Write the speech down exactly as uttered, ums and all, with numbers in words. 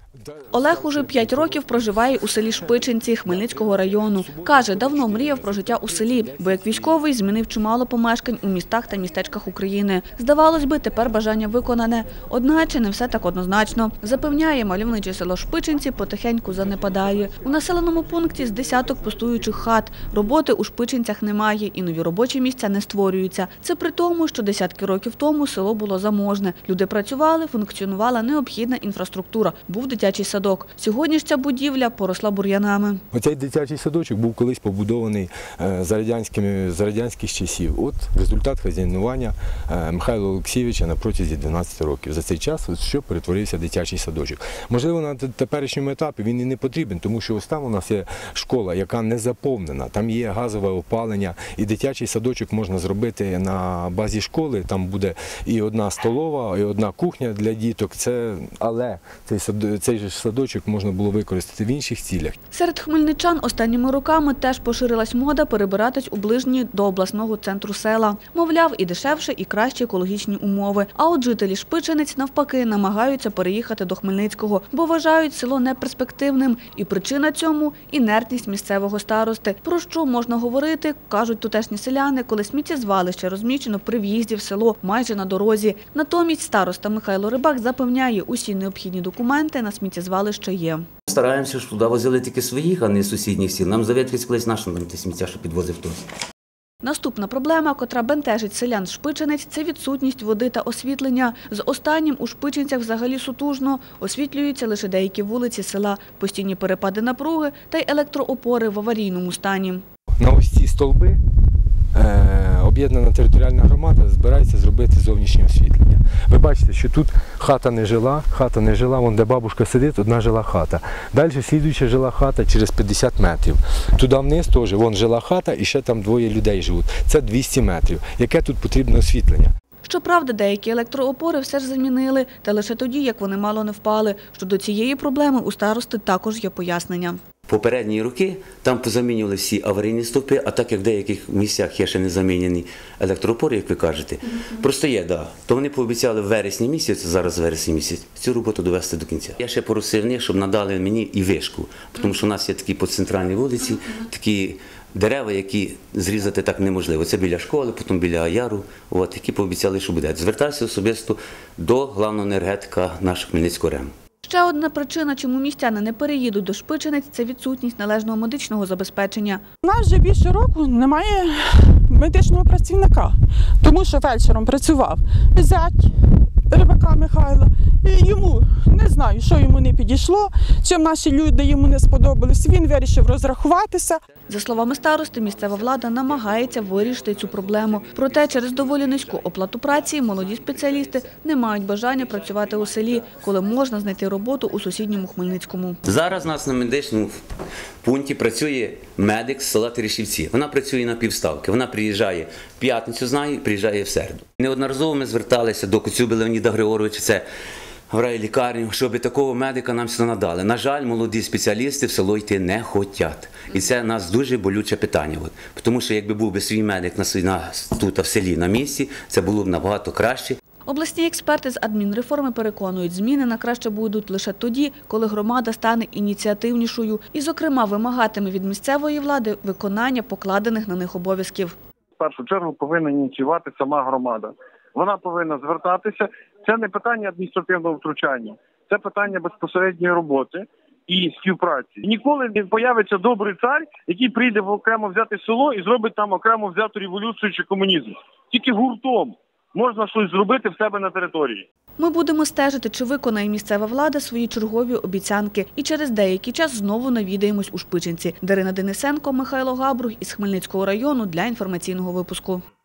Олег уже п'ять років проживає у селі Шпичинці Хмельницького району. Каже, давно мріяв про життя у селі, бо як військовий змінив чимало помешкань у містах та містечках України. Здавалось би, тепер бажання виконане. Одначе не все так однозначно. Запевняє, мальовниче село Шпичинці потихеньку занепадає. У населеному пункті з десяток пустуючих хат. Роботи у Шпичинцях немає і нові робочі місця не створюються. Це при тому, що десятки років тому село було заможне. Люди працювали, функціонувала необхідна інфраструктура. Був дитячий садок. Сьогодні ж ця будівля поросла бур'янами. Оцей дитячий садочок був колись побудований за радянськими, за радянських часів. От результат хазяйнування Михайла Олексійовича на протязі дванадцяти років. За цей час, що перетворився дитячий садочок. Можливо, на теперішньому етапі він і не потрібен, тому що ось там у нас є школа, яка не заповнена. Там є газове опалення, і дитячий садочок можна зробити на базі школи. Там буде і одна столова, і одна кухня для діток. Це, але цей, цей же садочок можна було використати в інших цілях. Серед хмельничан останніми роками теж поширилась мода перебиратись у ближні до обласного центру села. Мовляв, і дешевше, і кращі екологічні умови. А от жителі Шпичинець навпаки намагаються переїхати до Хмельницького, бо вважають село неперспективним. І причина цьому – інертність місцевого старости. Про що можна говорити, кажуть тутешні селяни, коли сміттєзвалище розміщено при в'їзді в село майже на дорозі. Натомість староста Михайло Рибак запевняє, усі необхідні документи на сміттєзвалище є. Стараємося, щоб туди возили тільки своїх, а не сусідніх сіл. Нам завідки колись нашим там сміття, що підвозив хтось. Наступна проблема, котра бентежить селян Шпичинець – це відсутність води та освітлення. З останнім у Шпичинцях взагалі сутужно. Освітлюються лише деякі вулиці села, постійні перепади напруги та й електроопори в аварійному стані. На ось ці стовби об'єднана територіальна громада збирається зробити зовнішнє освітлення. Ви бачите, що тут хата не жила, хата не жила, вон де бабушка сидить, одна жила хата. Далі слідуюча жила хата через п'ятдесят метрів. Туди вниз теж, вон жила хата і ще там двоє людей живуть. Це двісті метрів. Яке тут потрібне освітлення? Щоправда, деякі електроопори все ж замінили, та лише тоді, як вони мало не впали. Щодо цієї проблеми у старости також є пояснення. Попередні роки там позамінювали всі аварійні стовпи, а так як в деяких місцях є ще не замінені електроопори, як ви кажете, mm-hmm. просто є, да. То вони пообіцяли в вересні місяці, зараз вересні місяць, цю роботу довести до кінця. Я ще просив них, щоб надали мені і вишку, тому що у нас є такі по центральній вулиці, такі дерева, які зрізати так неможливо. Це біля школи, потім біля яру, от, які пообіцяли, що буде. Звертався особисто до главного енергетика нашого Хмельницького РЕМ. Ще одна причина, чому містяни не переїдуть до Шпичинець – це відсутність належного медичного забезпечення. У нас вже більше року немає медичного працівника, тому що фельдшером працював зять Рибака Михайла. І йому, не знаю, що йому не підійшло, чим наші люди йому не сподобались, він вирішив розрахуватися. За словами старости, місцева влада намагається вирішити цю проблему. Проте через доволі низьку оплату праці молоді спеціалісти не мають бажання працювати у селі, коли можна знайти роботу у сусідньому Хмельницькому. Зараз у нас на медичному пункті працює медик з села Терешівці. Вона працює на півставки. Вона приїжджає в п'ятницю, знаю, приїжджає в середу. Неодноразово ми зверталися до Коцюби Леоніда Григоровича, це в райлікарню, щоб такого медика нам сюди надали. На жаль, молоді спеціалісти в село йти не хочуть. І це у нас дуже болюче питання. Тому що якби був би свій медик на, на, тут в селі на місці, це було б набагато краще. Обласні експерти з адмінреформи переконують, зміни на краще будуть лише тоді, коли громада стане ініціативнішою і, зокрема, вимагатиме від місцевої влади виконання покладених на них обов'язків. В першу чергу повинна ініціювати сама громада. Вона повинна звертатися. Це не питання адміністративного втручання, це питання безпосередньої роботи і співпраці. І ніколи не появиться добрий цар, який прийде в окремо взяте село і зробить там окремо взяту революцію чи комунізм. Тільки гуртом можна щось зробити в себе на території. Ми будемо стежити, чи виконає місцева влада свої чергові обіцянки. І через деякий час знову навідаємось у Шпичинці. Дарина Денисенко, Михайло Габрух із Хмельницького району для інформаційного випуску.